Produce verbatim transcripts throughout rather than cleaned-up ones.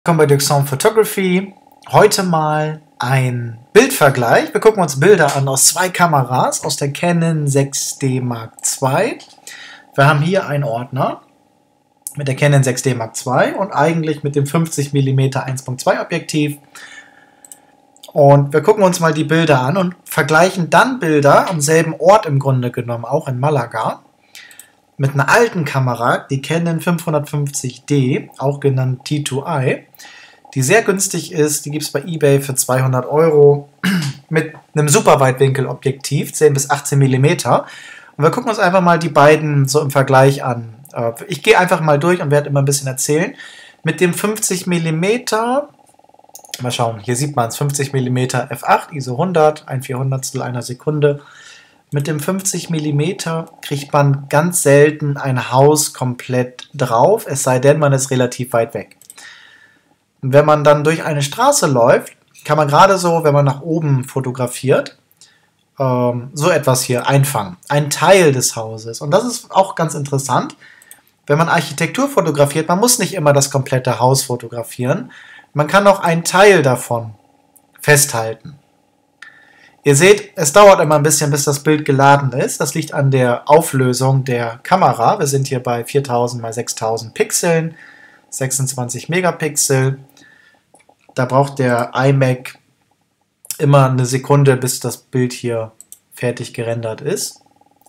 Willkommen bei Duxon Photography. Heute mal ein Bildvergleich. Wir gucken uns Bilder an aus zwei Kameras, aus der Canon sechs D Mark zwei. Wir haben hier einen Ordner mit der Canon sechs D Mark zwei und eigentlich mit dem fünfzig Millimeter eins Komma zwei Objektiv. Und wir gucken uns mal die Bilder an und vergleichen dann Bilder am selben Ort im Grunde genommen, auch in Malaga, mit einer alten Kamera, die Canon fünfhundertfünfzig D, auch genannt T zwei i, die sehr günstig ist. Die gibt es bei eBay für zweihundert Euro mit einem Superweitwinkelobjektiv, zehn bis achtzehn Millimeter. Und wir gucken uns einfach mal die beiden so im Vergleich an. Ich gehe einfach mal durch und werde immer ein bisschen erzählen. Mit dem fünfzig Millimeter, mal schauen, hier sieht man es, fünfzig Millimeter f acht, I S O hundert, ein Vierhundertstel einer Sekunde. Mit dem fünfzig Millimeter kriegt man ganz selten ein Haus komplett drauf, es sei denn, man ist relativ weit weg. Und wenn man dann durch eine Straße läuft, kann man gerade so, wenn man nach oben fotografiert, ähm, so etwas hier einfangen. Ein Teil des Hauses. Und das ist auch ganz interessant. Wenn man Architektur fotografiert, man muss nicht immer das komplette Haus fotografieren. Man kann auch einen Teil davon festhalten. Ihr seht, es dauert immer ein bisschen, bis das Bild geladen ist. Das liegt an der Auflösung der Kamera. Wir sind hier bei viertausend mal sechstausend Pixeln, sechsundzwanzig Megapixel. Da braucht der iMac immer eine Sekunde, bis das Bild hier fertig gerendert ist.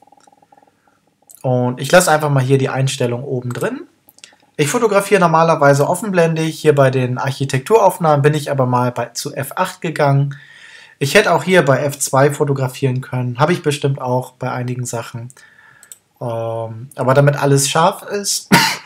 Und ich lasse einfach mal hier die Einstellung oben drin. Ich fotografiere normalerweise offenblendig. Hier bei den Architekturaufnahmen bin ich aber mal bei, zu f acht gegangen. Ich hätte auch hier bei f zwei fotografieren können. Habe ich bestimmt auch bei einigen Sachen. Ähm, aber damit alles scharf ist,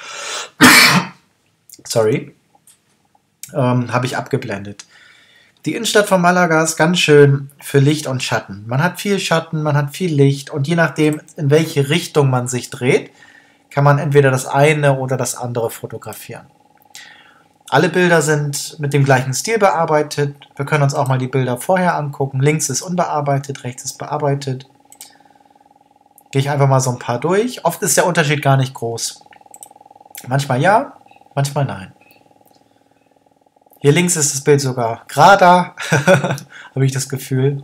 sorry, ähm, habe ich abgeblendet. Die Innenstadt von Malaga ist ganz schön für Licht und Schatten. Man hat viel Schatten, man hat viel Licht und je nachdem, in welche Richtung man sich dreht, kann man entweder das eine oder das andere fotografieren. Alle Bilder sind mit dem gleichen Stil bearbeitet. Wir können uns auch mal die Bilder vorher angucken. Links ist unbearbeitet, rechts ist bearbeitet. Gehe ich einfach mal so ein paar durch. Oft ist der Unterschied gar nicht groß. Manchmal ja, manchmal nein. Hier links ist das Bild sogar gerader, habe ich das Gefühl.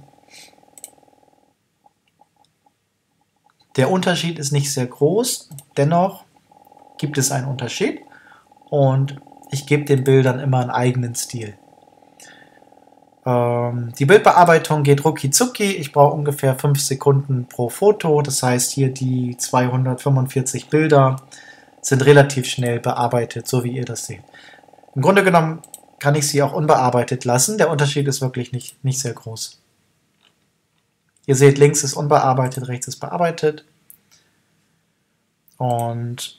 Der Unterschied ist nicht sehr groß, dennoch gibt es einen Unterschied und ich gebe den Bildern immer einen eigenen Stil. Ähm, die Bildbearbeitung geht rucki zucki, ich brauche ungefähr fünf Sekunden pro Foto, das heißt hier die zweihundertfünfundvierzig Bilder sind relativ schnell bearbeitet, so wie ihr das seht. Im Grunde genommen kann ich sie auch unbearbeitet lassen, der Unterschied ist wirklich nicht, nicht sehr groß. Ihr seht, links ist unbearbeitet, rechts ist bearbeitet. Und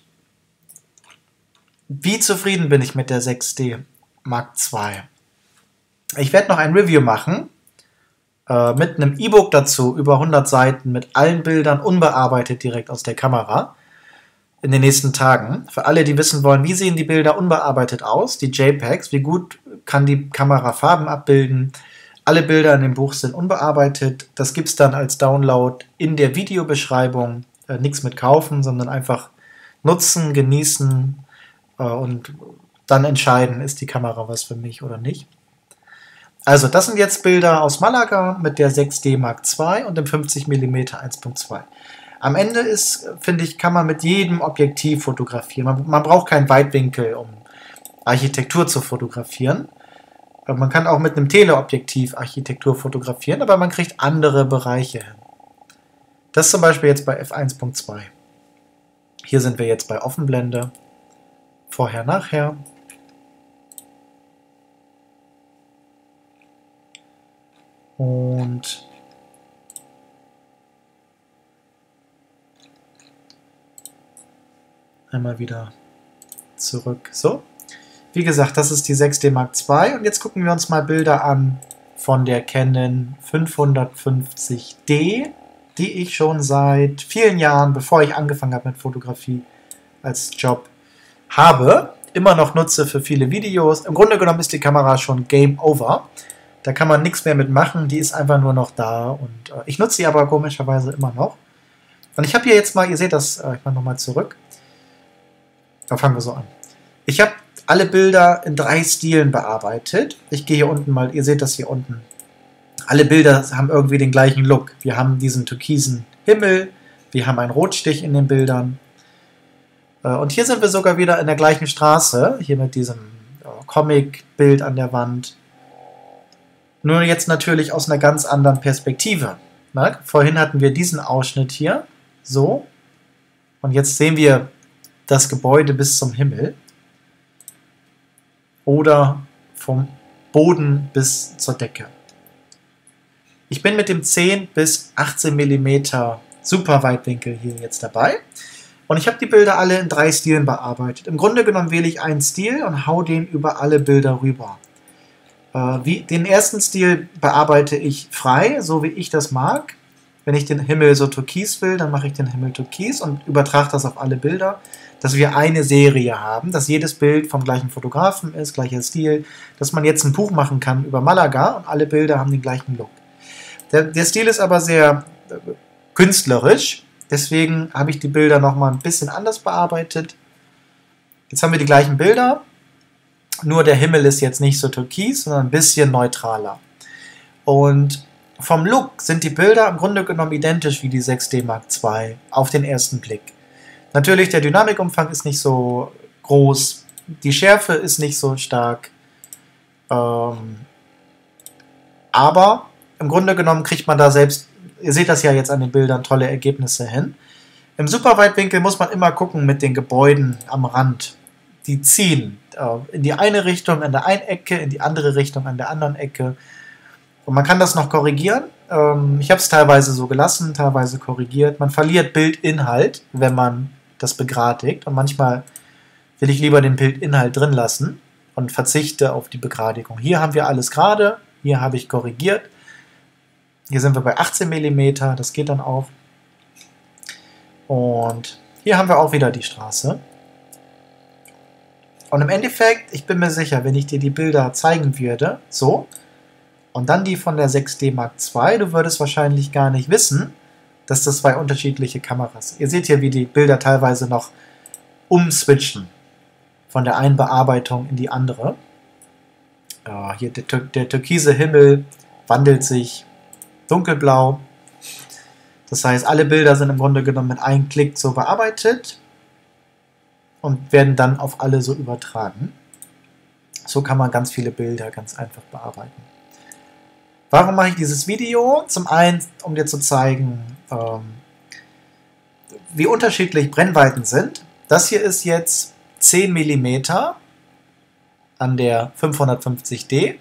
wie zufrieden bin ich mit der sechs D Mark zwei? Ich werde noch ein Review machen, äh, mit einem E-Book dazu, über hundert Seiten, mit allen Bildern unbearbeitet direkt aus der Kamera, in den nächsten Tagen. Für alle, die wissen wollen, wie sehen die Bilder unbearbeitet aus, die JPEGs, wie gut kann die Kamera Farben abbilden. Alle Bilder in dem Buch sind unbearbeitet. Das gibt es dann als Download in der Videobeschreibung. Äh, nichts mit kaufen, sondern einfach nutzen, genießen äh, und dann entscheiden, ist die Kamera was für mich oder nicht. Also das sind jetzt Bilder aus Malaga mit der sechs D Mark zwei und dem fünfzig Millimeter eins Komma zwei. Am Ende ist, finde ich, kann man mit jedem Objektiv fotografieren. Man, man braucht keinen Weitwinkel, um Architektur zu fotografieren. Man kann auch mit einem Teleobjektiv Architektur fotografieren, aber man kriegt andere Bereiche hin. Das zum Beispiel jetzt bei f eins Punkt zwei. Hier sind wir jetzt bei Offenblende. Vorher, nachher. Und einmal wieder zurück. So. Wie gesagt, das ist die sechs D Mark zwei und jetzt gucken wir uns mal Bilder an von der Canon fünfhundertfünfzig D, die ich schon seit vielen Jahren, bevor ich angefangen habe mit Fotografie als Job, habe, immer noch nutze für viele Videos. Im Grunde genommen ist die Kamera schon Game Over. Da kann man nichts mehr mitmachen, die ist einfach nur noch da und äh, ich nutze sie aber komischerweise immer noch. Und ich habe hier jetzt mal, ihr seht das, äh, ich mache nochmal zurück. Da fangen wir so an. Ich habe alle Bilder in drei Stilen bearbeitet. Ich gehe hier unten mal, ihr seht das hier unten. Alle Bilder haben irgendwie den gleichen Look. Wir haben diesen türkisen Himmel, wir haben einen Rotstich in den Bildern. Und hier sind wir sogar wieder in der gleichen Straße, hier mit diesem Comic-Bild an der Wand. Nur jetzt natürlich aus einer ganz anderen Perspektive. Na, vorhin hatten wir diesen Ausschnitt hier, so. Und jetzt sehen wir das Gebäude bis zum Himmel. Oder vom Boden bis zur Decke. Ich bin mit dem zehn bis achtzehn Millimeter Superweitwinkel hier jetzt dabei. Und ich habe die Bilder alle in drei Stilen bearbeitet. Im Grunde genommen wähle ich einen Stil und hau den über alle Bilder rüber. Äh, wie, den ersten Stil bearbeite ich frei, so wie ich das mag. Wenn ich den Himmel so türkis will, dann mache ich den Himmel türkis und übertrage das auf alle Bilder, dass wir eine Serie haben, dass jedes Bild vom gleichen Fotografen ist, gleicher Stil, dass man jetzt ein Buch machen kann über Malaga und alle Bilder haben den gleichen Look. Der, der Stil ist aber sehr äh, künstlerisch. Deswegen habe ich die Bilder nochmal ein bisschen anders bearbeitet. Jetzt haben wir die gleichen Bilder, nur der Himmel ist jetzt nicht so türkis, sondern ein bisschen neutraler. Und vom Look sind die Bilder im Grunde genommen identisch wie die sechs D Mark zwei auf den ersten Blick. Natürlich, der Dynamikumfang ist nicht so groß, die Schärfe ist nicht so stark, ähm, aber im Grunde genommen kriegt man da selbst, ihr seht das ja jetzt an den Bildern, tolle Ergebnisse hin. Im Superweitwinkel muss man immer gucken mit den Gebäuden am Rand. Die ziehen äh, in die eine Richtung an der einen Ecke, in die andere Richtung an der anderen Ecke. Und man kann das noch korrigieren. Ähm, ich habe es teilweise so gelassen, teilweise korrigiert. Man verliert Bildinhalt, wenn man das begradigt. Und manchmal will ich lieber den Bildinhalt drin lassen und verzichte auf die Begradigung. Hier haben wir alles gerade, hier habe ich korrigiert. Hier sind wir bei achtzehn Millimeter, das geht dann auch. Und hier haben wir auch wieder die Straße. Und im Endeffekt, ich bin mir sicher, wenn ich dir die Bilder zeigen würde, so, und dann die von der sechs D Mark zwei, du würdest wahrscheinlich gar nicht wissen, dass das zwei unterschiedliche Kameras sind. Ihr seht hier, wie die Bilder teilweise noch umswitchen von der einen Bearbeitung in die andere. Ja, hier der, der türkise Himmel wandelt sich dunkelblau. Das heißt, alle Bilder sind im Grunde genommen mit einem Klick so bearbeitet und werden dann auf alle so übertragen. So kann man ganz viele Bilder ganz einfach bearbeiten. Warum mache ich dieses Video? Zum einen, um dir zu zeigen, ähm, wie unterschiedlich Brennweiten sind. Das hier ist jetzt zehn Millimeter an der fünfhundertfünfzig D.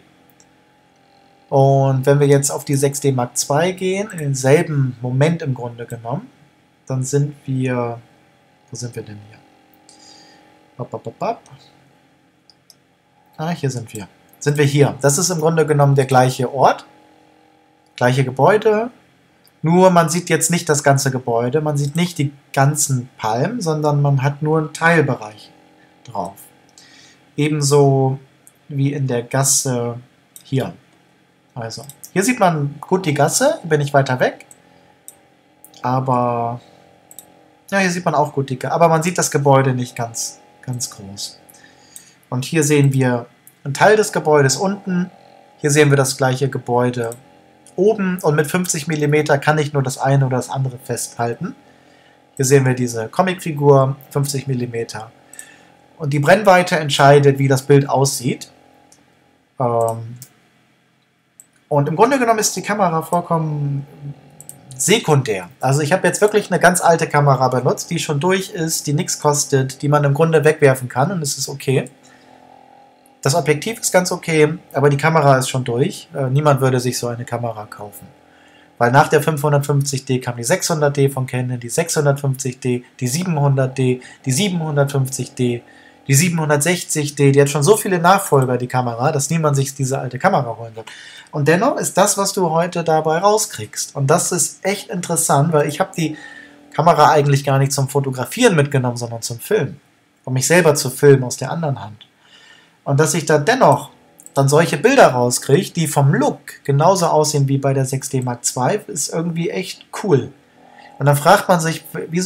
Und wenn wir jetzt auf die sechs D Mark zwei gehen, in denselben Moment im Grunde genommen, dann sind wir, wo sind wir denn hier? Bap, bap, bap, bap. Ah, hier sind wir. Sind wir hier. Das ist im Grunde genommen der gleiche Ort, gleiche Gebäude, nur man sieht jetzt nicht das ganze Gebäude, man sieht nicht die ganzen Palmen, sondern man hat nur einen Teilbereich drauf. Ebenso wie in der Gasse hier. Also, hier sieht man gut die Gasse, bin ich weiter weg. Aber, ja, hier sieht man auch gut die Gasse, aber man sieht das Gebäude nicht ganz, ganz groß. Und hier sehen wir einen Teil des Gebäudes unten, hier sehen wir das gleiche Gebäude oben und mit fünfzig Millimeter kann ich nur das eine oder das andere festhalten. Hier sehen wir diese Comicfigur, fünfzig Millimeter. Und die Brennweite entscheidet, wie das Bild aussieht. Ähm, Und im Grunde genommen ist die Kamera vollkommen sekundär. Also ich habe jetzt wirklich eine ganz alte Kamera benutzt, die schon durch ist, die nichts kostet, die man im Grunde wegwerfen kann und es ist okay. Das Objektiv ist ganz okay, aber die Kamera ist schon durch. Äh, niemand würde sich so eine Kamera kaufen. Weil nach der fünfhundertfünfzig D kam die sechshundert D von Canon, die sechshundertfünfzig D, die siebenhundert D, die siebenhundertfünfzig D, die siebenhundertsechzig D, die hat schon so viele Nachfolger, die Kamera, dass niemand sich diese alte Kamera holen wird. Und dennoch ist das, was du heute dabei rauskriegst. Und das ist echt interessant, weil ich habe die Kamera eigentlich gar nicht zum Fotografieren mitgenommen, sondern zum Filmen. Um mich selber zu filmen aus der anderen Hand. Und dass ich da dennoch dann solche Bilder rauskriege, die vom Look genauso aussehen wie bei der sechs D Mark zwei, ist irgendwie echt cool. Und dann fragt man sich, wieso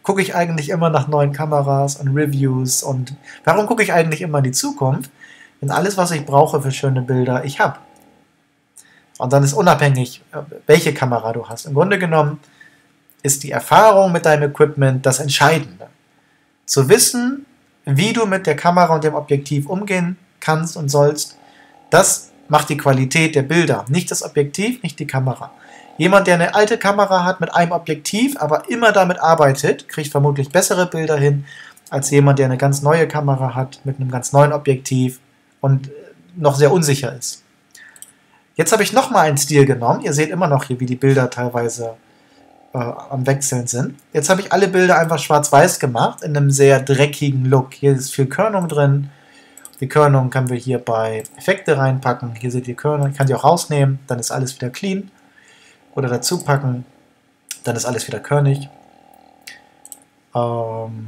gucke ich eigentlich immer nach neuen Kameras und Reviews und warum gucke ich eigentlich immer in die Zukunft, wenn alles, was ich brauche für schöne Bilder, ich habe. Und dann ist unabhängig, welche Kamera du hast. Im Grunde genommen ist die Erfahrung mit deinem Equipment das Entscheidende. Zu wissen, wie du mit der Kamera und dem Objektiv umgehen kannst und sollst, das macht die Qualität der Bilder. Nicht das Objektiv, nicht die Kamera. Jemand, der eine alte Kamera hat mit einem Objektiv, aber immer damit arbeitet, kriegt vermutlich bessere Bilder hin, als jemand, der eine ganz neue Kamera hat mit einem ganz neuen Objektiv und noch sehr unsicher ist. Jetzt habe ich nochmal einen Stil genommen. Ihr seht immer noch hier, wie die Bilder teilweise äh, am Wechseln sind. Jetzt habe ich alle Bilder einfach schwarz-weiß gemacht, in einem sehr dreckigen Look. Hier ist viel Körnung drin. Die Körnung können wir hier bei Effekte reinpacken. Hier seht ihr Körnung. Ich kann die auch rausnehmen, dann ist alles wieder clean. Oder dazu packen, dann ist alles wieder körnig. Ähm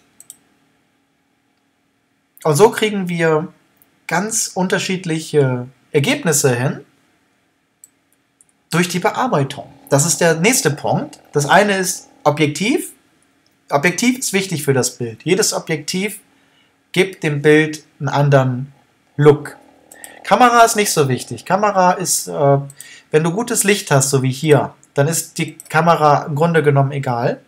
Und so kriegen wir ganz unterschiedliche Ergebnisse hin durch die Bearbeitung. Das ist der nächste Punkt. Das eine ist Objektiv. Objektiv ist wichtig für das Bild. Jedes Objektiv gibt dem Bild einen anderen Look. Kamera ist nicht so wichtig. Kamera ist, äh, wenn du gutes Licht hast, so wie hier, dann ist die Kamera im Grunde genommen egal.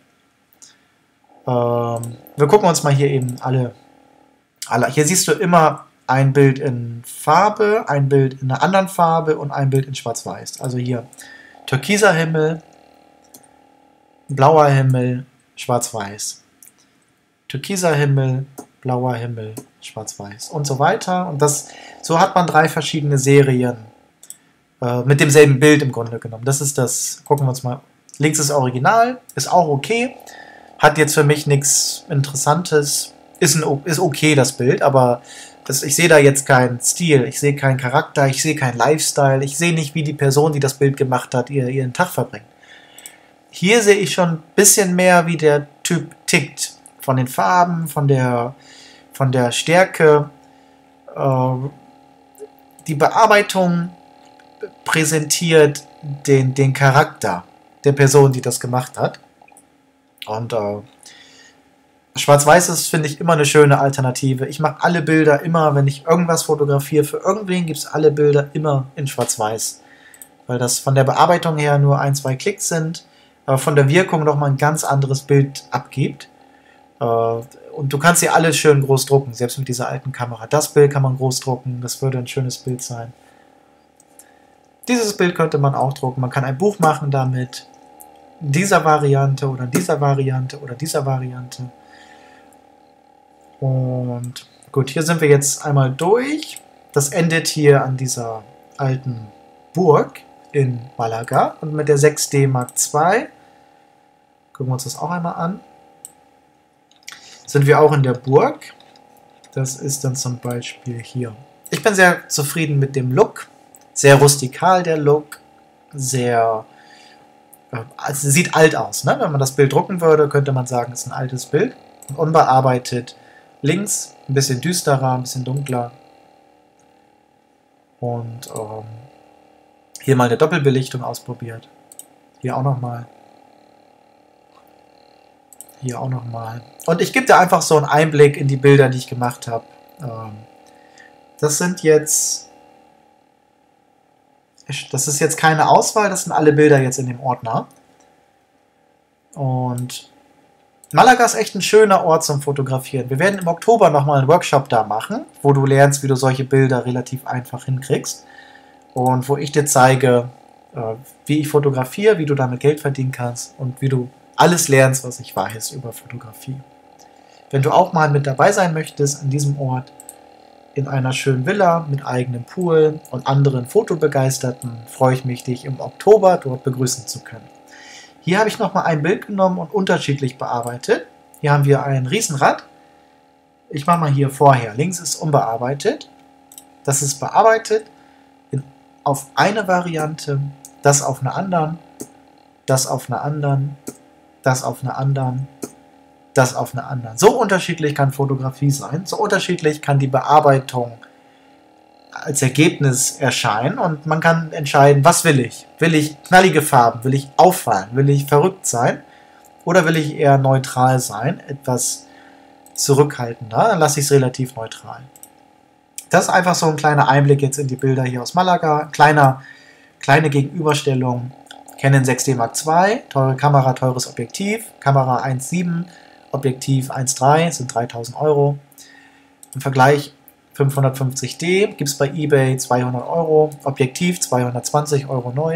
Ähm, wir gucken uns mal hier eben alle, alle. Hier siehst du immer ein Bild in Farbe, ein Bild in einer anderen Farbe und ein Bild in Schwarz-Weiß. Also hier türkiser Himmel, blauer Himmel, Schwarz-Weiß. Türkiser Himmel, blauer Himmel, Schwarz-Weiß und so weiter. Und das, so hat man drei verschiedene Serien äh, mit demselben Bild im Grunde genommen. Das ist das, gucken wir uns mal. Links ist Original, ist auch okay. Hat jetzt für mich nichts Interessantes. Ist, ein, ist okay, das Bild, aber das, ich sehe da jetzt keinen Stil, ich sehe keinen Charakter, ich sehe keinen Lifestyle, ich sehe nicht, wie die Person, die das Bild gemacht hat, ihr, ihren Tag verbringt. Hier sehe ich schon ein bisschen mehr, wie der Typ tickt. Von den Farben, von der, von der Stärke. Äh, die Bearbeitung präsentiert den, den Charakter der Person, die das gemacht hat. Und äh, Schwarz-Weiß ist, finde ich, immer eine schöne Alternative. Ich mache alle Bilder immer, wenn ich irgendwas fotografiere, für irgendwen gibt es alle Bilder immer in Schwarz-Weiß. Weil das von der Bearbeitung her nur ein, zwei Klicks sind, aber von der Wirkung nochmal ein ganz anderes Bild abgibt. Und du kannst sie alle schön groß drucken, selbst mit dieser alten Kamera. Das Bild kann man groß drucken, das würde ein schönes Bild sein. Dieses Bild könnte man auch drucken. Man kann ein Buch machen damit. In dieser Variante oder in dieser Variante oder dieser Variante. Und gut, hier sind wir jetzt einmal durch. Das endet hier an dieser alten Burg in Malaga. Und mit der sechs D Mark zwei, gucken wir uns das auch einmal an, sind wir auch in der Burg. Das ist dann zum Beispiel hier. Ich bin sehr zufrieden mit dem Look. Sehr rustikal der Look. Sehr, also sieht alt aus. Ne? Wenn man das Bild drucken würde, könnte man sagen, es ist ein altes Bild. Und unbearbeitet. Links ein bisschen düsterer, ein bisschen dunkler. Und ähm, hier mal eine Doppelbelichtung ausprobiert. Hier auch nochmal. Hier auch nochmal. Und ich gebe dir einfach so einen Einblick in die Bilder, die ich gemacht habe. Ähm, das sind jetzt... Das ist jetzt keine Auswahl, das sind alle Bilder jetzt in dem Ordner. Und Malaga ist echt ein schöner Ort zum Fotografieren. Wir werden im Oktober nochmal einen Workshop da machen, wo du lernst, wie du solche Bilder relativ einfach hinkriegst. Und wo ich dir zeige, wie ich fotografiere, wie du damit Geld verdienen kannst und wie du alles lernst, was ich weiß über Fotografie. Wenn du auch mal mit dabei sein möchtest an diesem Ort, in einer schönen Villa mit eigenem Pool und anderen Fotobegeisterten, freue ich mich, dich im Oktober dort begrüßen zu können. Hier habe ich nochmal ein Bild genommen und unterschiedlich bearbeitet. Hier haben wir ein Riesenrad. Ich mache mal hier vorher. Links ist unbearbeitet. Das ist bearbeitet in, auf eine Variante, das auf einer anderen, das auf einer anderen, das auf einer anderen, das auf einer anderen. So unterschiedlich kann Fotografie sein. So unterschiedlich kann die Bearbeitung als Ergebnis erscheinen und man kann entscheiden, was will ich? Will ich knallige Farben? Will ich auffallen? Will ich verrückt sein? Oder will ich eher neutral sein, etwas zurückhaltender, dann lasse ich es relativ neutral. Das ist einfach so ein kleiner Einblick jetzt in die Bilder hier aus Malaga. Kleiner, kleine Gegenüberstellung. Canon sechs D Mark zwei, teure Kamera, teures Objektiv. Kamera eins Komma sieben, Objektiv eins Komma drei, sind dreitausend Euro. Im Vergleich fünfhundertfünfzig D gibt es bei eBay zweihundert Euro. Objektiv zweihundertzwanzig Euro neu.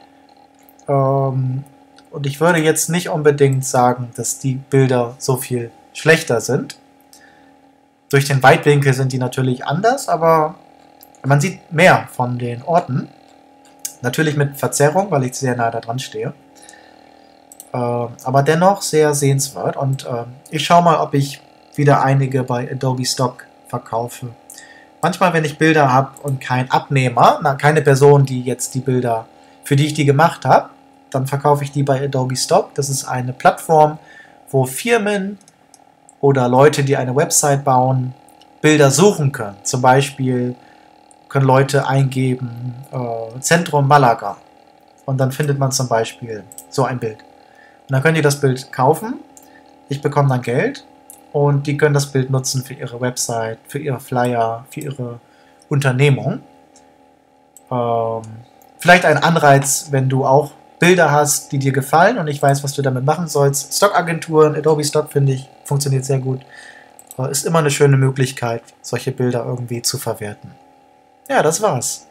Ähm, und ich würde jetzt nicht unbedingt sagen, dass die Bilder so viel schlechter sind. Durch den Weitwinkel sind die natürlich anders, aber man sieht mehr von den Orten. Natürlich mit Verzerrung, weil ich sehr nah da dran stehe. Äh, aber dennoch sehr sehenswert. Und äh, ich schaue mal, ob ich wieder einige bei Adobe Stock verkaufe. Manchmal, wenn ich Bilder habe und kein Abnehmer, na, keine Person, die jetzt die Bilder, für die ich die gemacht habe, dann verkaufe ich die bei Adobe Stock. Das ist eine Plattform, wo Firmen oder Leute, die eine Website bauen, Bilder suchen können. Zum Beispiel können Leute eingeben äh, Zentrum Malaga und dann findet man zum Beispiel so ein Bild. Und dann können die das Bild kaufen, ich bekomme dann Geld und die können das Bild nutzen für ihre Website, für ihre Flyer, für ihre Unternehmung. Ähm, vielleicht ein Anreiz, wenn du auch Bilder hast, die dir gefallen und ich weiß, was du damit machen sollst. Stockagenturen, Adobe Stock, finde ich, funktioniert sehr gut. Ist immer eine schöne Möglichkeit, solche Bilder irgendwie zu verwerten. Ja, das war's.